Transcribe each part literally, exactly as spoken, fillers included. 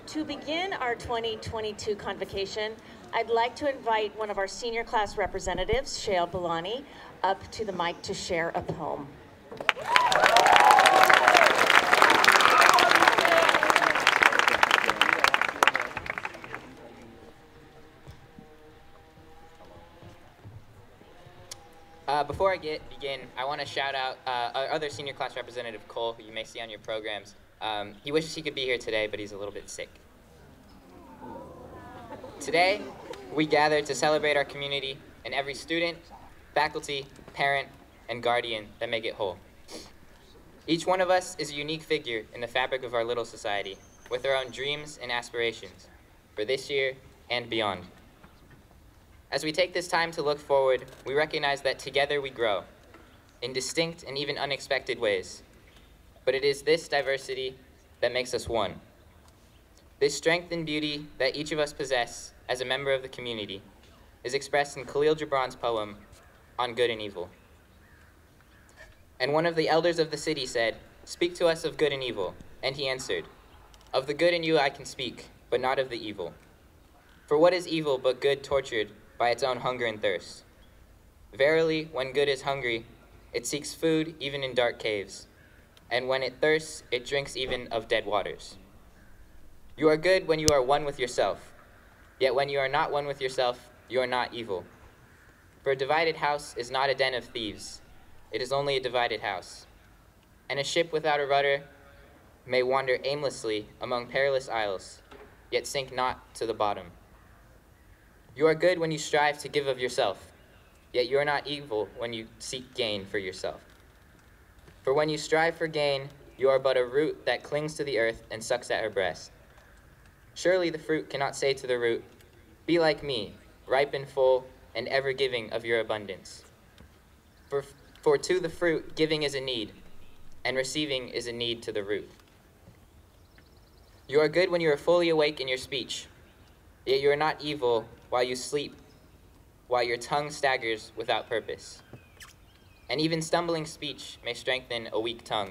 To begin our twenty twenty-two convocation, I'd like to invite one of our senior class representatives, Shael Balani, up to the mic to share a poem. Uh, before I get begin, I want to shout out uh, our other senior class representative, Cole, who you may see on your programs. Um, he wishes he could be here today, but he's a little bit sick. Today, we gather to celebrate our community and every student, faculty, parent, and guardian that make it whole. Each one of us is a unique figure in the fabric of our little society, with our own dreams and aspirations for this year and beyond. As we take this time to look forward, we recognize that together we grow, in distinct and even unexpected ways. But it is this diversity that makes us one. This strength and beauty that each of us possess as a member of the community is expressed in Khalil Gibran's poem, On Good and Evil. And one of the elders of the city said, "Speak to us of good and evil." And he answered, "Of the good in you I can speak, but not of the evil. For what is evil but good tortured by its own hunger and thirst? Verily, when good is hungry, it seeks food even in dark caves, and when it thirsts, it drinks even of dead waters. You are good when you are one with yourself, yet when you are not one with yourself, you are not evil. For a divided house is not a den of thieves, it is only a divided house. And a ship without a rudder may wander aimlessly among perilous isles, yet sink not to the bottom. You are good when you strive to give of yourself, yet you are not evil when you seek gain for yourself. For when you strive for gain, you are but a root that clings to the earth and sucks at her breast. Surely the fruit cannot say to the root, 'Be like me, ripe and full, and ever giving of your abundance.' For, for to the fruit, giving is a need, and receiving is a need to the root. You are good when you are fully awake in your speech, yet you are not evil while you sleep, while your tongue staggers without purpose. And even stumbling speech may strengthen a weak tongue.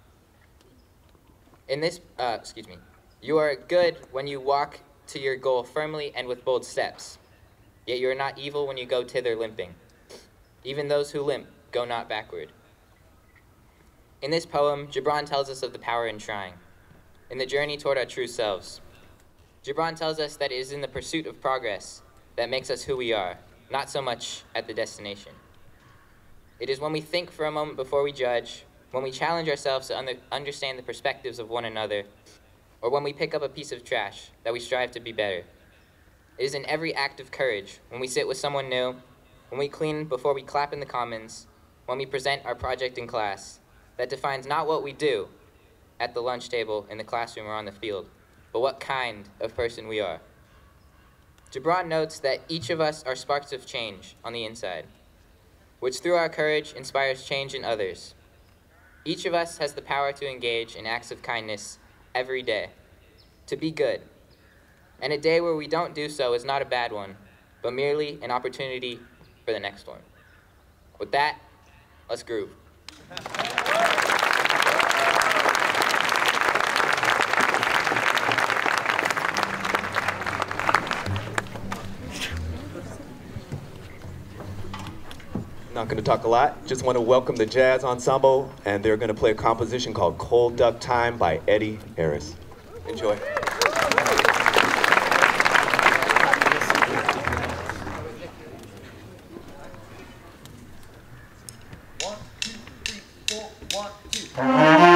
In this, uh, excuse me, you are good when you walk to your goal firmly and with bold steps, yet you are not evil when you go thither limping. Even those who limp go not backward. In this poem, Gibran tells us of the power in trying, in the journey toward our true selves. Gibran tells us that it is in the pursuit of progress that makes us who we are, not so much at the destination. It is when we think for a moment before we judge, when we challenge ourselves to under understand the perspectives of one another, or when we pick up a piece of trash, that we strive to be better. It is in every act of courage, when we sit with someone new, when we clean before we clap in the commons, when we present our project in class, that defines not what we do at the lunch table, in the classroom, or on the field, but what kind of person we are. Gibran notes that each of us are sparks of change on the inside, which through our courage inspires change in others. Each of us has the power to engage in acts of kindness every day, to be good. And a day where we don't do so is not a bad one, but merely an opportunity for the next one. With that, let's groove. Not going to talk a lot. Just want to welcome the Jazz Ensemble, and they're going to play a composition called Cold Duck Time by Eddie Harris. Enjoy. One, two, three, four, one, two.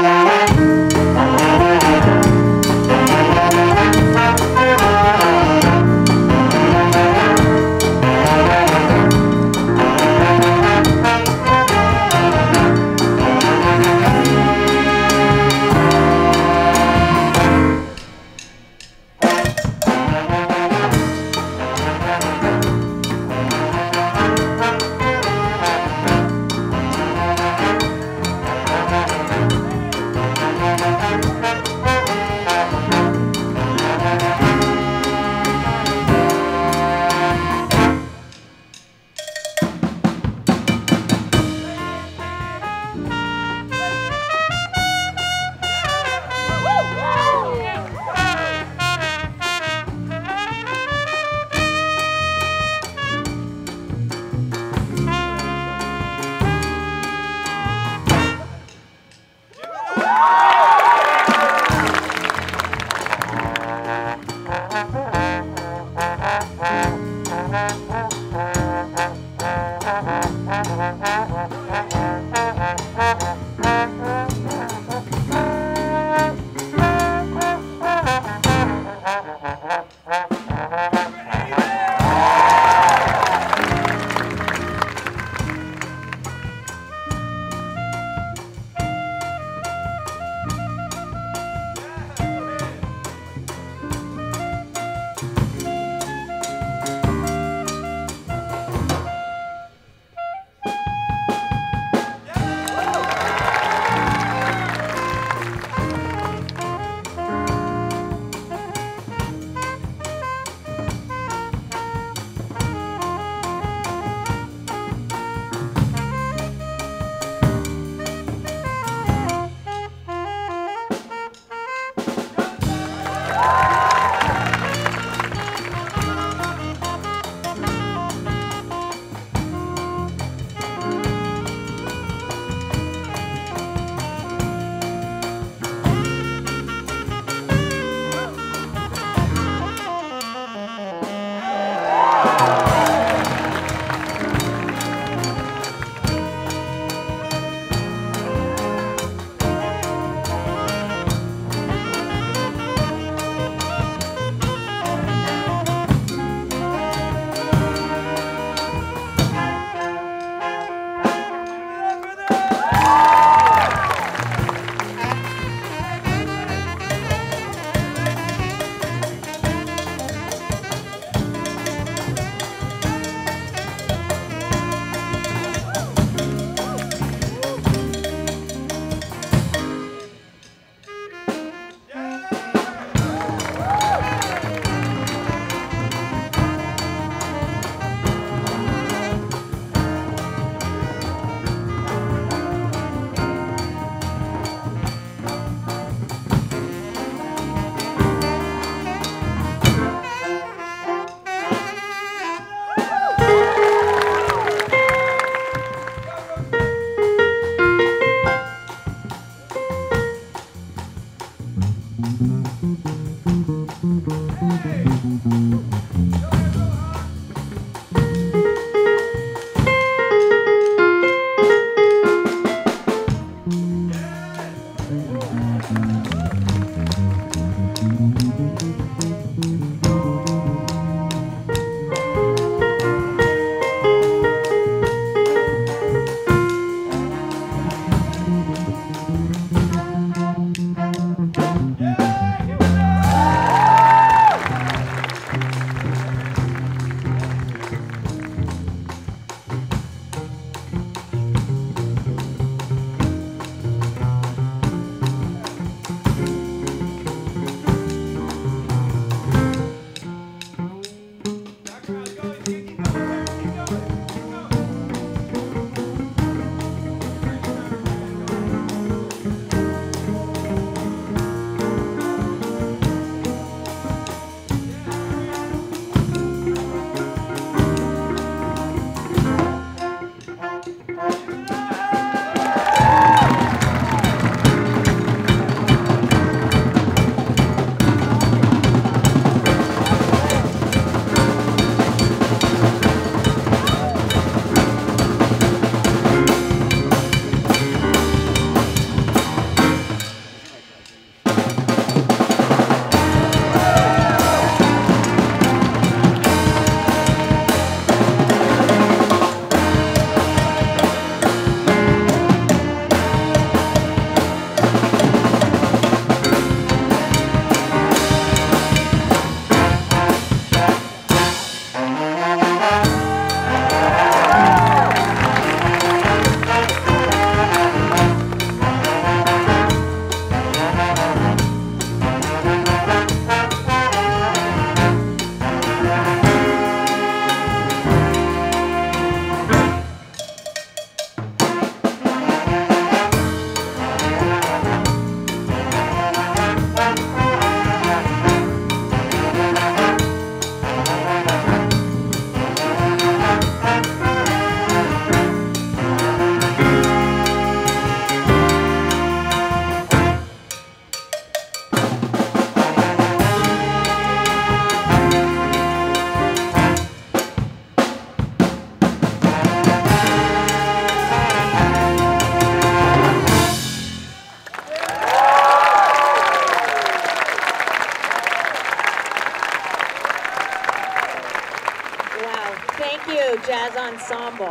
ensemble.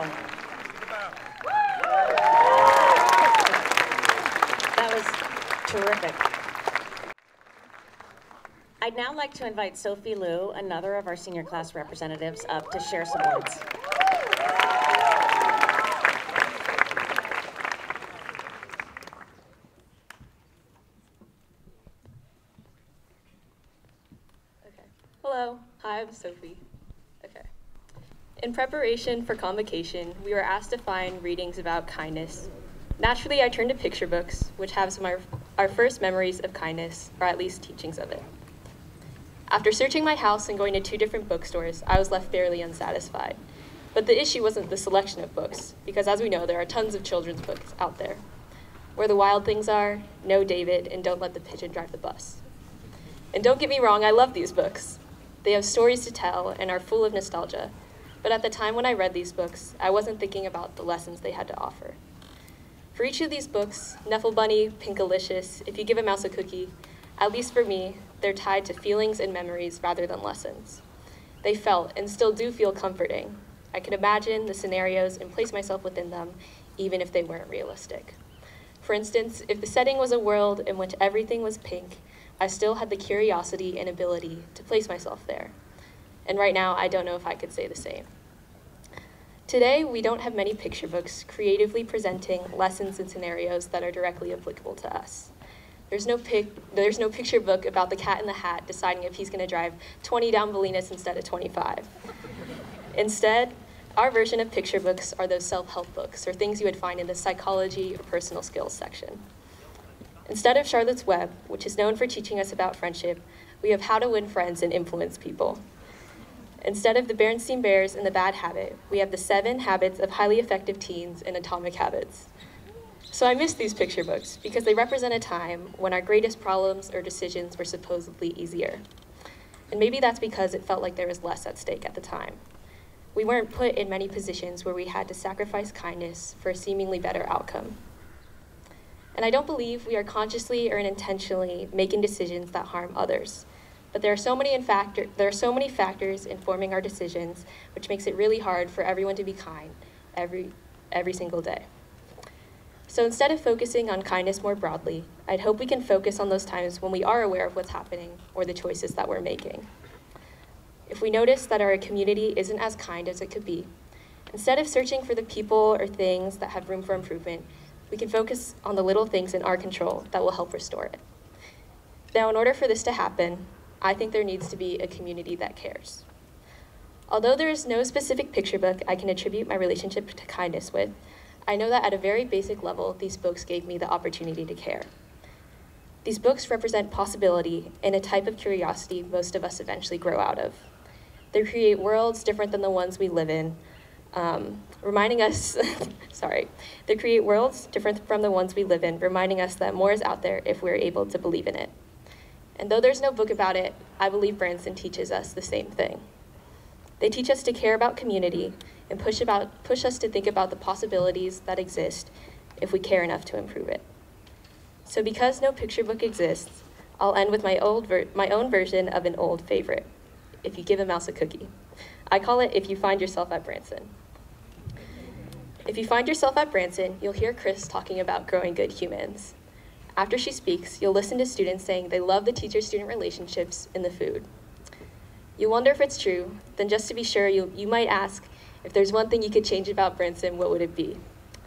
That was terrific. I'd now like to invite Sophie Liu, another of our senior class representatives, up to share some words. Hello, hi, I'm Sophie. Okay. In preparation for convocation, we were asked to find readings about kindness. Naturally, I turned to picture books, which have some of our, our first memories of kindness, or at least teachings of it. After searching my house and going to two different bookstores, I was left fairly unsatisfied. But the issue wasn't the selection of books, because as we know, there are tons of children's books out there. Where the Wild Things Are, Know David, and Don't Let the Pigeon Drive the Bus. And don't get me wrong, I love these books. They have stories to tell and are full of nostalgia. But at the time when I read these books, I wasn't thinking about the lessons they had to offer. For each of these books, Nufflebunny, Pinkalicious, If You Give a Mouse a Cookie, at least for me, they're tied to feelings and memories rather than lessons. They felt and still do feel comforting. I could imagine the scenarios and place myself within them, even if they weren't realistic. For instance, if the setting was a world in which everything was pink, I still had the curiosity and ability to place myself there. And right now, I don't know if I could say the same. Today, we don't have many picture books creatively presenting lessons and scenarios that are directly applicable to us. There's no, pic there's no picture book about the Cat in the Hat deciding if he's gonna drive twenty down Bolinas instead of twenty-five. Instead, our version of picture books are those self-help books or things you would find in the psychology or personal skills section. Instead of Charlotte's Web, which is known for teaching us about friendship, we have How to Win Friends and Influence People. Instead of the Berenstain Bears and the Bad Habit, we have the Seven Habits of Highly Effective Teens and Atomic Habits. So I miss these picture books because they represent a time when our greatest problems or decisions were supposedly easier. And maybe that's because it felt like there was less at stake at the time. We weren't put in many positions where we had to sacrifice kindness for a seemingly better outcome. And I don't believe we are consciously or intentionally making decisions that harm others. But there are so many in factor, there are so many factors informing our decisions, which makes it really hard for everyone to be kind every, every single day. So instead of focusing on kindness more broadly, I'd hope we can focus on those times when we are aware of what's happening or the choices that we're making. If we notice that our community isn't as kind as it could be, instead of searching for the people or things that have room for improvement, we can focus on the little things in our control that will help restore it. Now, in order for this to happen, I think there needs to be a community that cares. Although there is no specific picture book I can attribute my relationship to kindness with, I know that at a very basic level, these books gave me the opportunity to care. These books represent possibility and a type of curiosity most of us eventually grow out of. They create worlds different than the ones we live in, Um, reminding us, sorry, they create worlds different from the ones we live in, reminding us that more is out there if we're able to believe in it. And though there's no book about it, I believe Branson teaches us the same thing. They teach us to care about community and push, about, push us to think about the possibilities that exist if we care enough to improve it. So because no picture book exists, I'll end with my, old ver my own version of an old favorite, If You Give a Mouse a Cookie. I call it If You Find Yourself at Branson. If you find yourself at Branson, you'll hear Chris talking about growing good humans. After she speaks, you'll listen to students saying they love the teacher-student relationships and the food. You wonder if it's true, then just to be sure, you, you might ask, if there's one thing you could change about Branson, what would it be?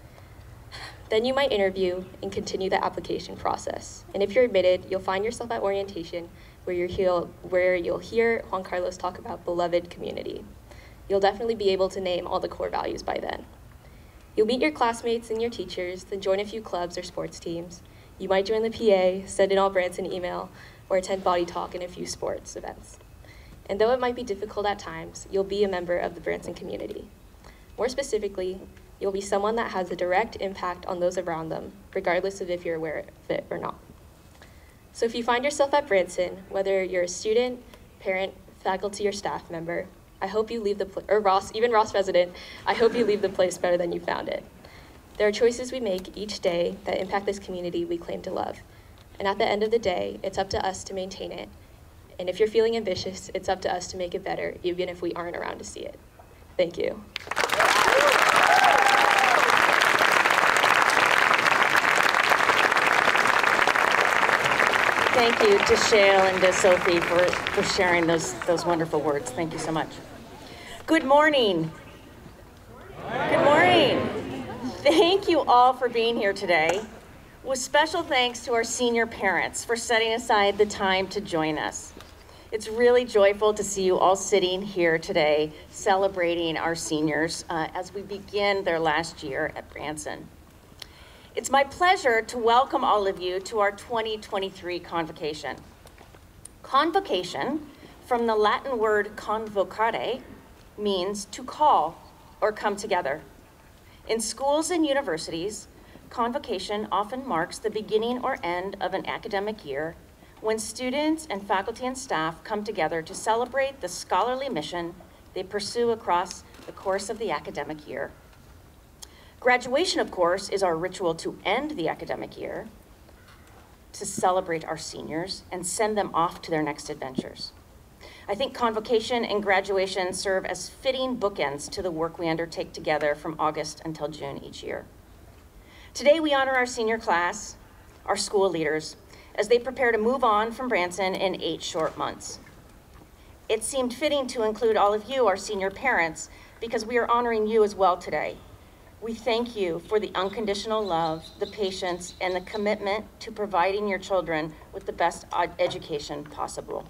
Then you might interview and continue the application process. And if you're admitted, you'll find yourself at orientation where, you're hear, where you'll hear Juan Carlos talk about beloved community. You'll definitely be able to name all the core values by then. You'll meet your classmates and your teachers, then join a few clubs or sports teams. You might join the P A, send an All Branson email, or attend Body Talk and a few sports events. And though it might be difficult at times, you'll be a member of the Branson community. More specifically, you'll be someone that has a direct impact on those around them, regardless of if you're aware of it or not. So if you find yourself at Branson, whether you're a student, parent, faculty, or staff member, I hope you leave the place, or Ross, even Ross resident, I hope you leave the place better than you found it. There are choices we make each day that impact this community we claim to love. And at the end of the day, it's up to us to maintain it. And if you're feeling ambitious, it's up to us to make it better, even if we aren't around to see it. Thank you. thank you to Shale and to Sophie for, for sharing those, those wonderful words. Thank you so much. Good morning. Good morning. Thank you all for being here today, with special thanks to our senior parents for setting aside the time to join us. It's really joyful to see you all sitting here today celebrating our seniors uh, as we begin their last year at Branson. It's my pleasure to welcome all of you to our twenty twenty-three convocation. Convocation, from the Latin word convocare, means to call or come together. In schools and universities, convocation often marks the beginning or end of an academic year when students and faculty and staff come together to celebrate the scholarly mission they pursue across the course of the academic year. Graduation, of course, is our ritual to end the academic year, to celebrate our seniors and send them off to their next adventures. I think convocation and graduation serve as fitting bookends to the work we undertake together from August until June each year. Today we honor our senior class, our school leaders, as they prepare to move on from Branson in eight short months. It seemed fitting to include all of you, our senior parents, because we are honoring you as well today. We thank you for the unconditional love, the patience, and the commitment to providing your children with the best education possible.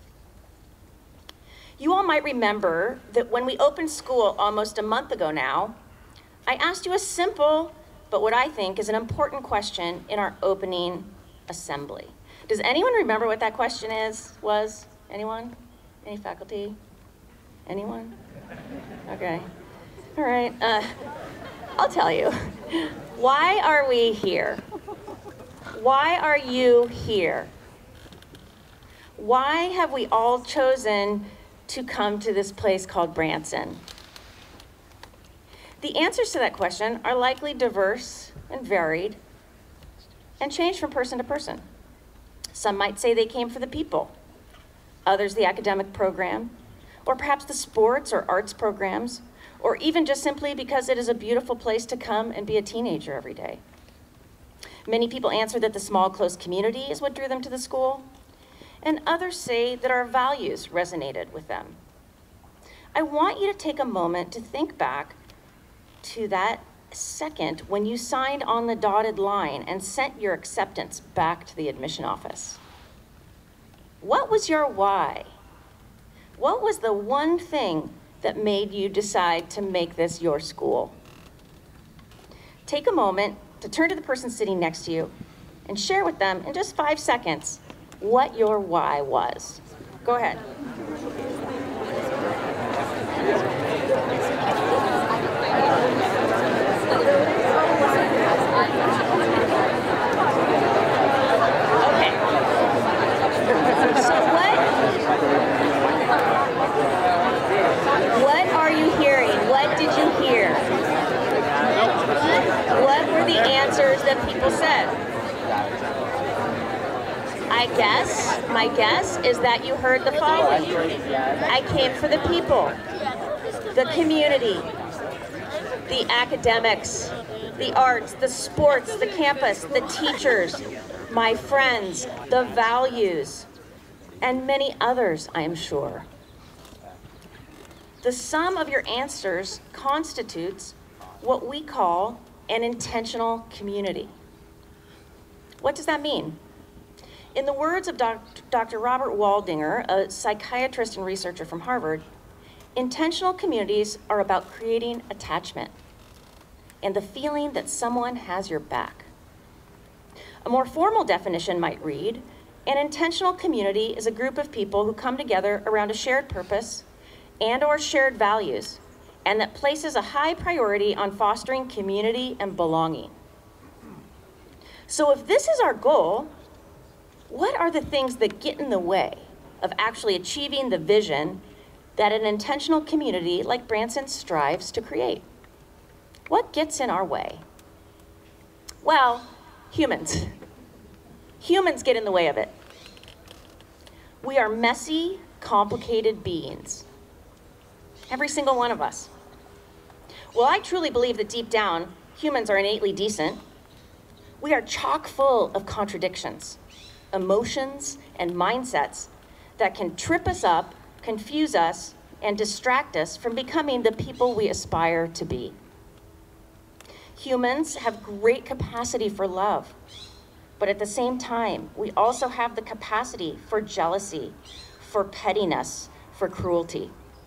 You all might remember that when we opened school almost a month ago now, I asked you a simple, but what I think is an important question in our opening assembly. Does anyone remember what that question is, was? Anyone? Any faculty? Anyone? Okay. All right. Uh, I'll tell you. Why are we here? Why are you here? Why have we all chosen to come to this place called Branson? The answers to that question are likely diverse and varied and change from person to person. Some might say they came for the people, others the academic program, or perhaps the sports or arts programs, or even just simply because it is a beautiful place to come and be a teenager every day. Many people answer that the small, close community is what drew them to the school, and others say that our values resonated with them. I want you to take a moment to think back to that second when you signed on the dotted line and sent your acceptance back to the admission office. What was your why? What was the one thing that made you decide to make this your school? Take a moment to turn to the person sitting next to you and share with them in just five seconds what your why was. Go ahead. Okay. So what, what are you hearing? What did you hear? What were the answers that people said? I guess, my guess is that you heard the following. I came for the people, the community, the academics, the arts, the sports, the campus, the teachers, my friends, the values, and many others, I am sure. The sum of your answers constitutes what we call an intentional community. What does that mean? In the words of Doctor Robert Waldinger, a psychiatrist and researcher from Harvard, intentional communities are about creating attachment and the feeling that someone has your back. A more formal definition might read, an intentional community is a group of people who come together around a shared purpose and or shared values, and that places a high priority on fostering community and belonging. So if this is our goal, what are the things that get in the way of actually achieving the vision that an intentional community like Branson strives to create? What gets in our way? Well, humans. Humans get in the way of it. We are messy, complicated beings. Every single one of us. Well, I truly believe that deep down, humans are innately decent. We are chock full of contradictions. emotions, and mindsets that can trip us up, confuse us, and distract us from becoming the people we aspire to be. Humans have great capacity for love, but at the same time, we also have the capacity for jealousy, for pettiness, for cruelty.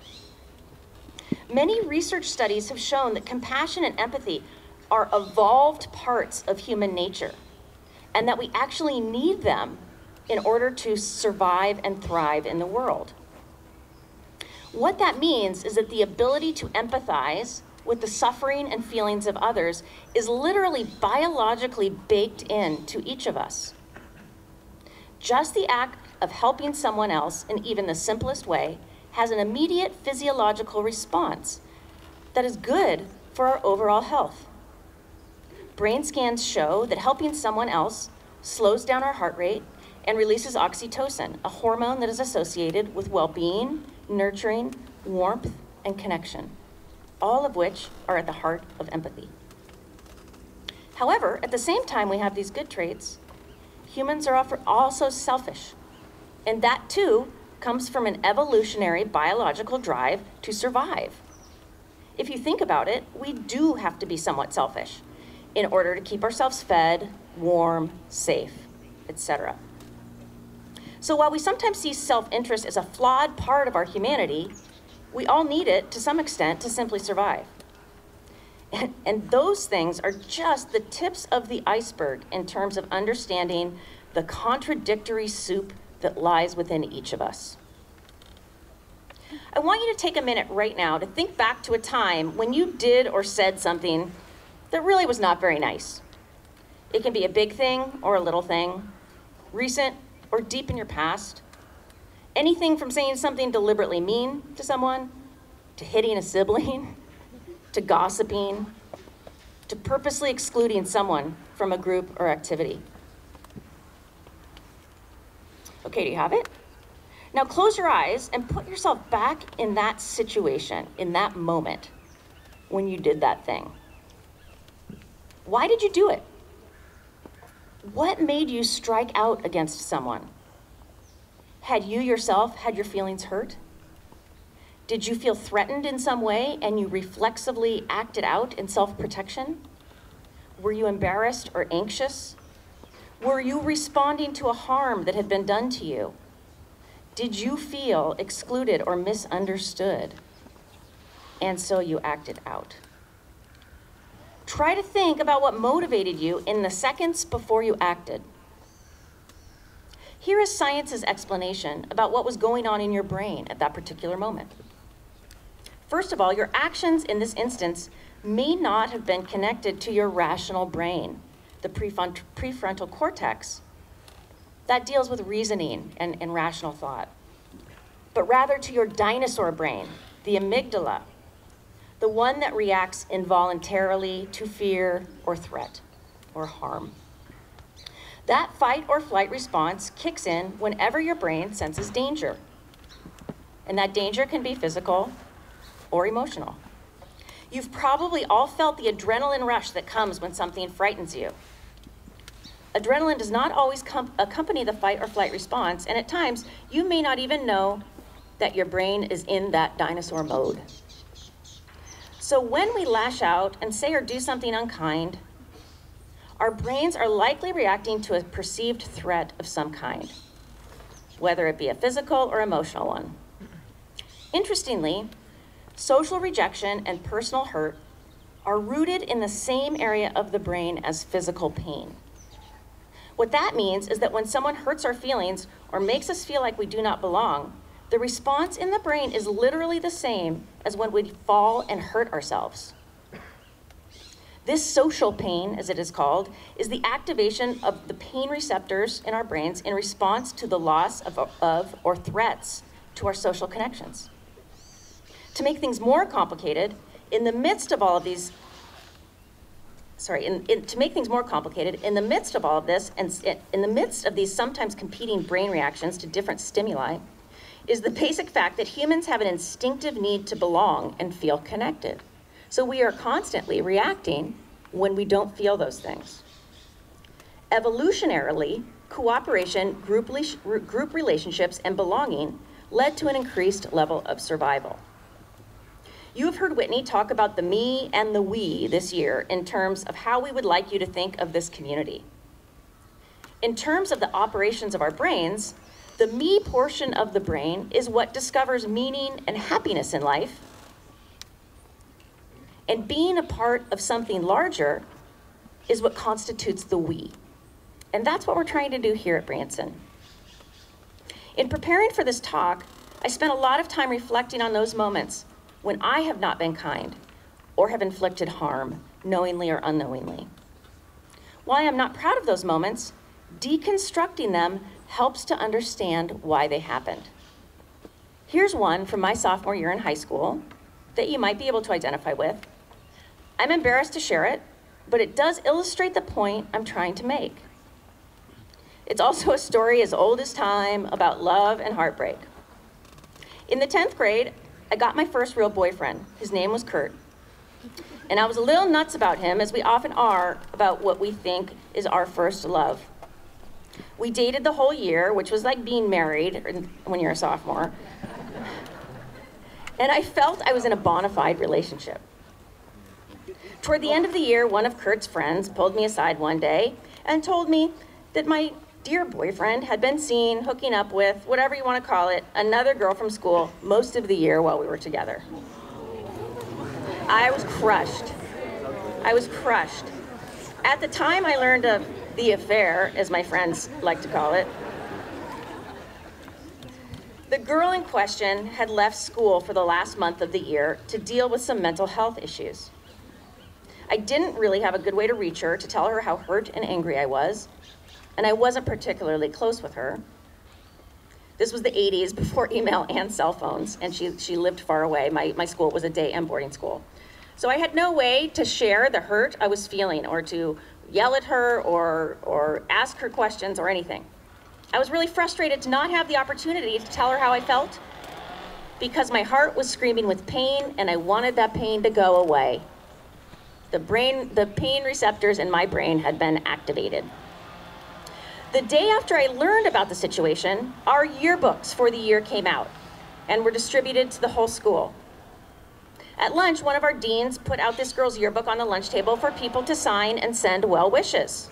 Many research studies have shown that compassion and empathy are evolved parts of human nature, and that we actually need them in order to survive and thrive in the world. What that means is that the ability to empathize with the suffering and feelings of others is literally biologically baked into each of us. Just the act of helping someone else in even the simplest way has an immediate physiological response that is good for our overall health. Brain scans show that helping someone else slows down our heart rate and releases oxytocin, a hormone that is associated with well-being, nurturing, warmth, and connection, all of which are at the heart of empathy. However, at the same time we have these good traits, humans are also selfish, and that too comes from an evolutionary biological drive to survive. If you think about it, we do have to be somewhat selfish in order to keep ourselves fed, warm, safe, et cetera. So while we sometimes see self-interest as a flawed part of our humanity, we all need it to some extent to simply survive. And, and those things are just the tips of the iceberg in terms of understanding the contradictory soup that lies within each of us. I want you to take a minute right now to think back to a time when you did or said something that really was not very nice. It can be a big thing or a little thing, recent or deep in your past. Anything from saying something deliberately mean to someone, to hitting a sibling, to gossiping, to purposely excluding someone from a group or activity. Okay, do you have it? Now close your eyes and put yourself back in that situation, in that moment, when you did that thing. Why did you do it? What made you strike out against someone? Had you yourself had your feelings hurt? Did you feel threatened in some way and you reflexively acted out in self-protection? Were you embarrassed or anxious? Were you responding to a harm that had been done to you? Did you feel excluded or misunderstood? And so you acted out. Try to think about what motivated you in the seconds before you acted. Here is science's explanation about what was going on in your brain at that particular moment. First of all, your actions in this instance may not have been connected to your rational brain, the prefront- prefrontal cortex, that deals with reasoning and, and rational thought, but rather to your dinosaur brain, the amygdala, the one that reacts involuntarily to fear or threat or harm. That fight or flight response kicks in whenever your brain senses danger. And that danger can be physical or emotional. You've probably all felt the adrenaline rush that comes when something frightens you. Adrenaline does not always com- accompany the fight or flight response, and at times you may not even know that your brain is in that dinosaur mode. So when we lash out and say or do something unkind, our brains are likely reacting to a perceived threat of some kind, whether it be a physical or emotional one. Interestingly, social rejection and personal hurt are rooted in the same area of the brain as physical pain. What that means is that when someone hurts our feelings or makes us feel like we do not belong, the response in the brain is literally the same as when we fall and hurt ourselves. This social pain, as it is called, is the activation of the pain receptors in our brains in response to the loss of, of or threats to our social connections. To make things more complicated, in the midst of all of these Sorry, in, in, to make things more complicated, in the midst of all of this, and in the midst of these sometimes competing brain reactions to different stimuli, is the basic fact that humans have an instinctive need to belong and feel connected. So we are constantly reacting when we don't feel those things. Evolutionarily, cooperation, group, group relationships, and belonging led to an increased level of survival. You have heard Whitney talk about the me and the we this year in terms of how we would like you to think of this community. In terms of the operations of our brains, the me portion of the brain is what discovers meaning and happiness in life. And being a part of something larger is what constitutes the we. And that's what we're trying to do here at Branson. In preparing for this talk, I spent a lot of time reflecting on those moments when I have not been kind or have inflicted harm, knowingly or unknowingly. While I am not proud of those moments, deconstructing them helps to understand why they happened. Here's one from my sophomore year in high school that you might be able to identify with. I'm embarrassed to share it, but it does illustrate the point I'm trying to make. It's also a story as old as time about love and heartbreak. In the tenth grade, I got my first real boyfriend. His name was Kurt. And I was a little nuts about him, as we often are about what we think is our first love. We dated the whole year, which was like being married when you're a sophomore. And I felt I was in a bona fide relationship. Toward the end of the year, one of Kurt's friends pulled me aside one day and told me that my dear boyfriend had been seen hooking up with, whatever you want to call it, another girl from school most of the year while we were together. I was crushed. I was crushed. At the time, I learned of the affair, as my friends like to call it. The girl in question had left school for the last month of the year to deal with some mental health issues. I didn't really have a good way to reach her to tell her how hurt and angry I was, and I wasn't particularly close with her. This was the eighties, before email and cell phones, and she, she lived far away. My, my school was a day and boarding school. So I had no way to share the hurt I was feeling or to yell at her or, or ask her questions or anything. I was really frustrated to not have the opportunity to tell her how I felt because my heart was screaming with pain and I wanted that pain to go away. The brain, the pain receptors in my brain had been activated. The day after I learned about the situation, our yearbooks for the year came out and were distributed to the whole school. At lunch, one of our deans put out this girl's yearbook on the lunch table for people to sign and send well wishes.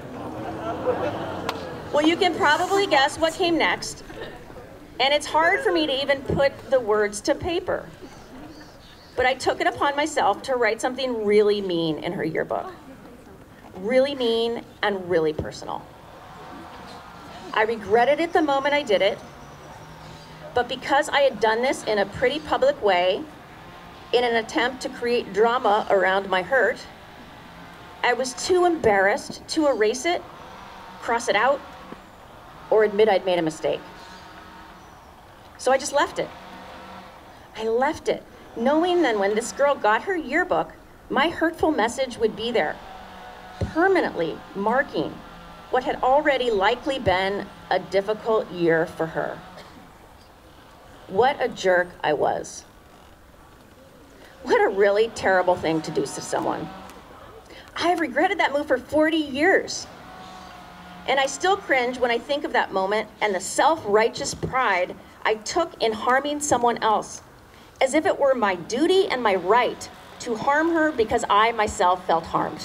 Well, you can probably guess what came next, and it's hard for me to even put the words to paper. But I took it upon myself to write something really mean in her yearbook. Really mean and really personal. I regretted it the moment I did it, but because I had done this in a pretty public way, in an attempt to create drama around my hurt, I was too embarrassed to erase it, cross it out, or admit I'd made a mistake. So I just left it. I left it, knowing that when this girl got her yearbook, my hurtful message would be there, permanently marking what had already likely been a difficult year for her. What a jerk I was. What a really terrible thing to do to someone. I have regretted that move for forty years. And I still cringe when I think of that moment and the self-righteous pride I took in harming someone else, as if it were my duty and my right to harm her because I myself felt harmed.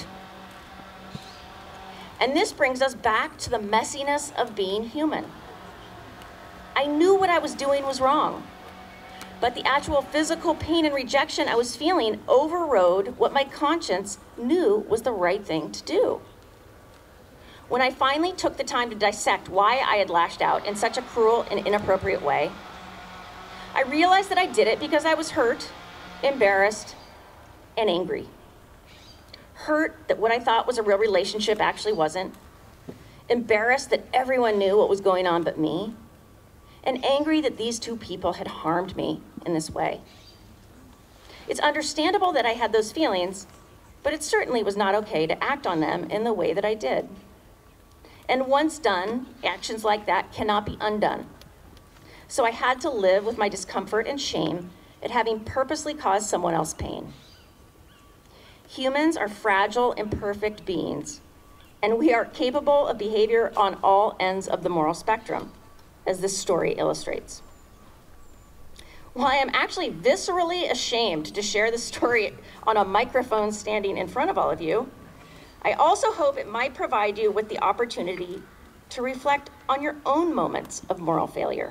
And this brings us back to the messiness of being human. I knew what I was doing was wrong, but the actual physical pain and rejection I was feeling overrode what my conscience knew was the right thing to do. When I finally took the time to dissect why I had lashed out in such a cruel and inappropriate way, I realized that I did it because I was hurt, embarrassed, and angry. Hurt that what I thought was a real relationship actually wasn't, embarrassed that everyone knew what was going on but me, and angry that these two people had harmed me in this way. It's understandable that I had those feelings, but it certainly was not okay to act on them in the way that I did. And once done, actions like that cannot be undone. So I had to live with my discomfort and shame at having purposely caused someone else pain. Humans are fragile, imperfect beings, and we are capable of behavior on all ends of the moral spectrum, as this story illustrates. While I am actually viscerally ashamed to share this story on a microphone standing in front of all of you, I also hope it might provide you with the opportunity to reflect on your own moments of moral failure.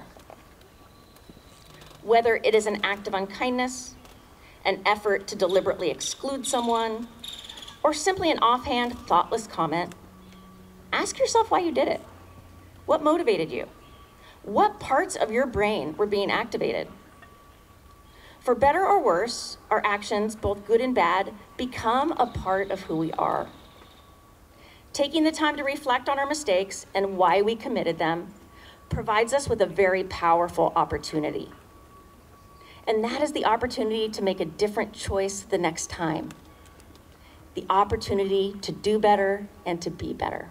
Whether it is an act of unkindness, an effort to deliberately exclude someone, or simply an offhand, thoughtless comment, ask yourself why you did it. What motivated you? What parts of your brain were being activated? For better or worse, our actions, both good and bad, become a part of who we are. Taking the time to reflect on our mistakes and why we committed them provides us with a very powerful opportunity. And that is the opportunity to make a different choice the next time. The opportunity to do better and to be better.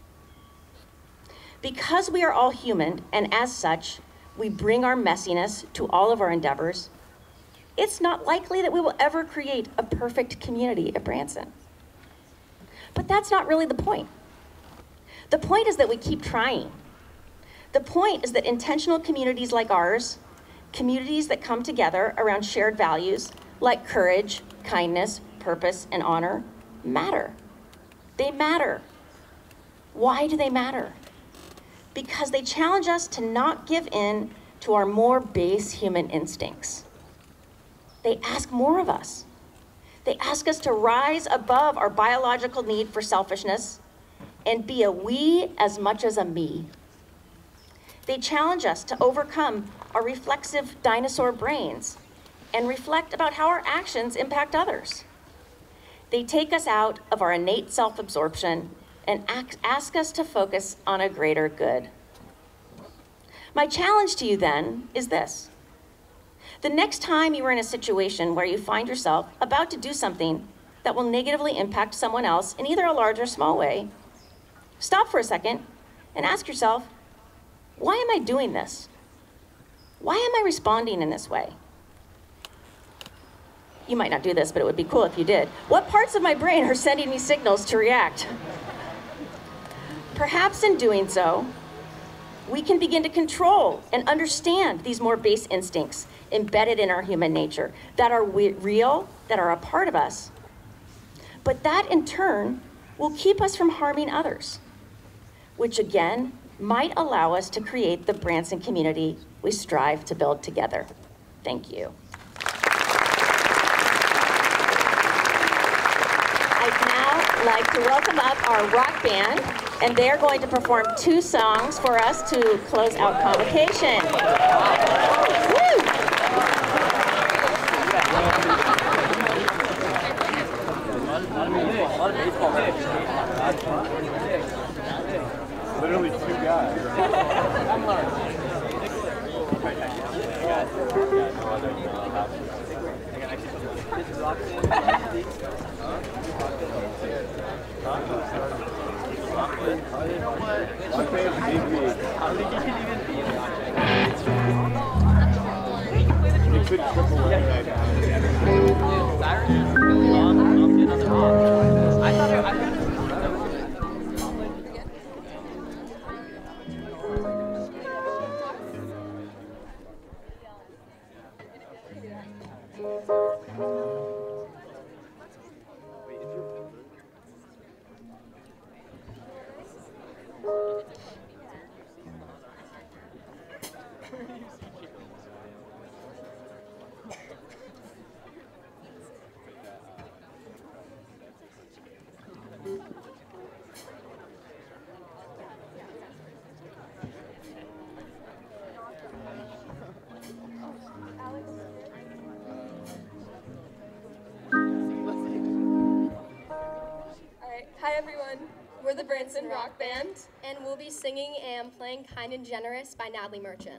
Because we are all human, and as such, we bring our messiness to all of our endeavors, it's not likely that we will ever create a perfect community at Branson. But that's not really the point. The point is that we keep trying. The point is that intentional communities like ours, communities that come together around shared values like courage, kindness, purpose, and honor, matter. They matter. Why do they matter? Because they challenge us to not give in to our more base human instincts. They ask more of us. They ask us to rise above our biological need for selfishness and be a we as much as a me. They challenge us to overcome our reflexive dinosaur brains and reflect about how our actions impact others. They take us out of our innate self-absorption and ask us to focus on a greater good. My challenge to you then is this. The next time you are in a situation where you find yourself about to do something that will negatively impact someone else in either a large or small way, stop for a second and ask yourself, why am I doing this? Why am I responding in this way? You might not do this, but it would be cool if you did. What parts of my brain are sending me signals to react? Perhaps in doing so, we can begin to control and understand these more base instincts embedded in our human nature that are real, that are a part of us. But that in turn will keep us from harming others, which again might allow us to create the Branson community we strive to build together. Thank you. I'd now like to welcome up our rock band, and they're going to perform two songs for us to close out convocation. Woo! Literally two guys. Hi everyone, we're the Branson Rock Band, and we'll be singing and playing Kind and Generous by Natalie Merchant.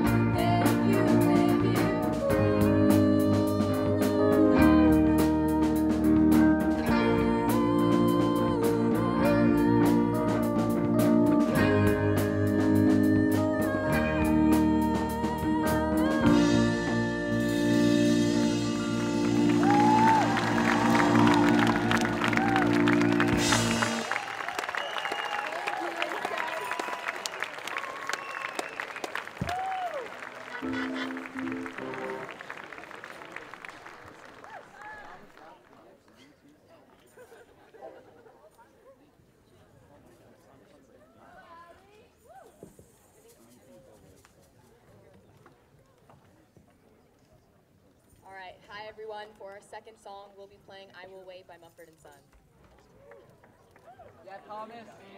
All right, hi everyone. For our second song, we'll be playing I Will Wait by Mumford and Son. Yeah, Thomas.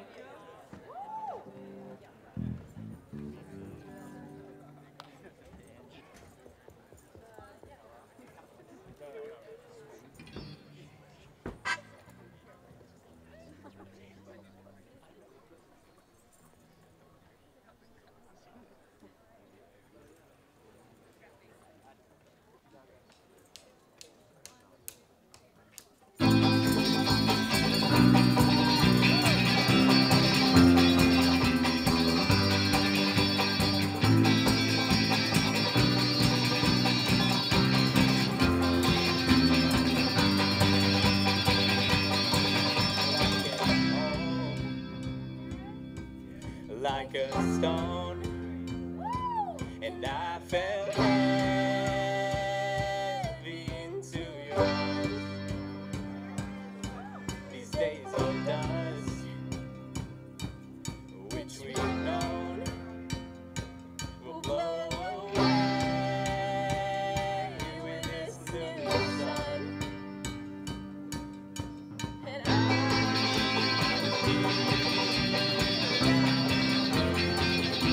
Like a stone, and I fell heavy into your arms. These days of dust, which we've known, will blow away with this new sun. And I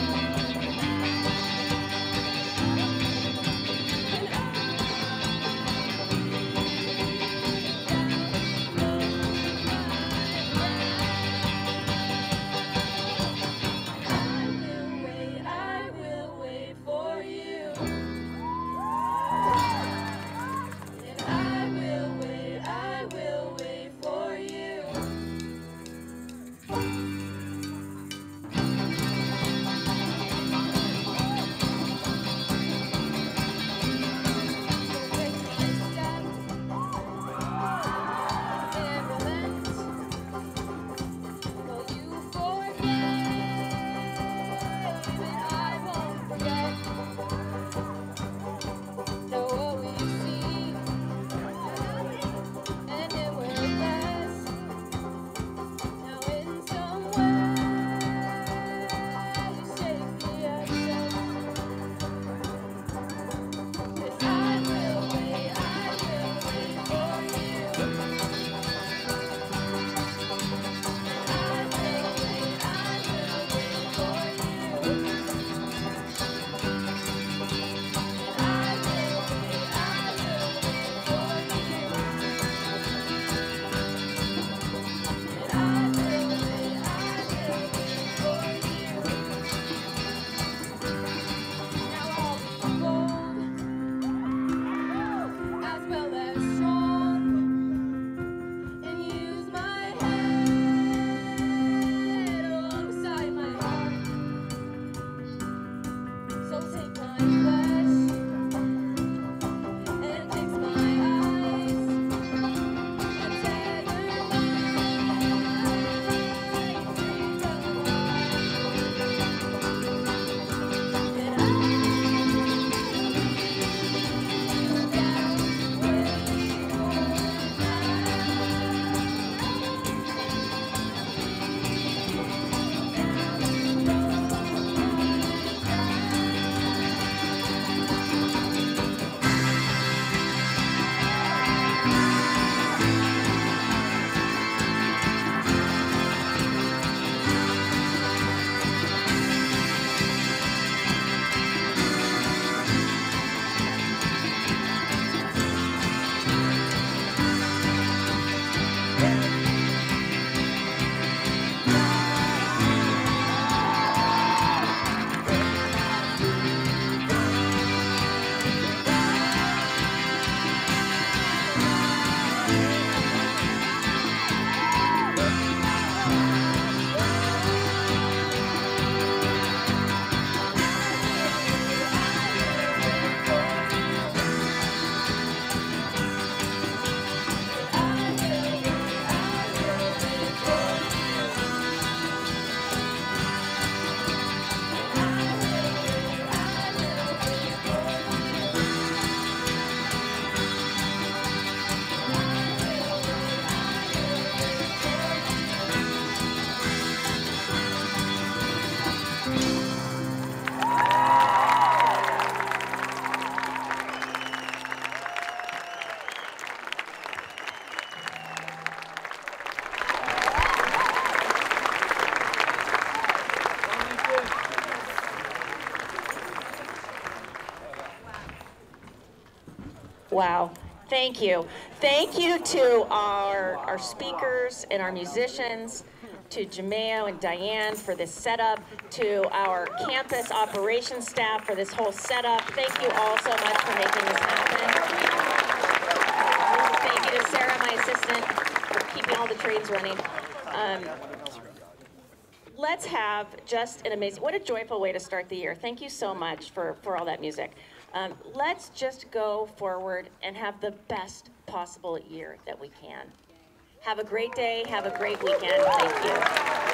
Wow. Thank you. Thank you to our, our speakers and our musicians, to Jameo and Diane for this setup, to our campus operations staff for this whole setup. Thank you all so much for making this happen. Thank you to Sarah, my assistant, for keeping all the trains running. Um, let's have just an amazing, what a joyful way to start the year. Thank you so much for, for all that music. Um, let's just go forward and have the best possible year that we can. Have a great day. Have a great weekend. Thank you.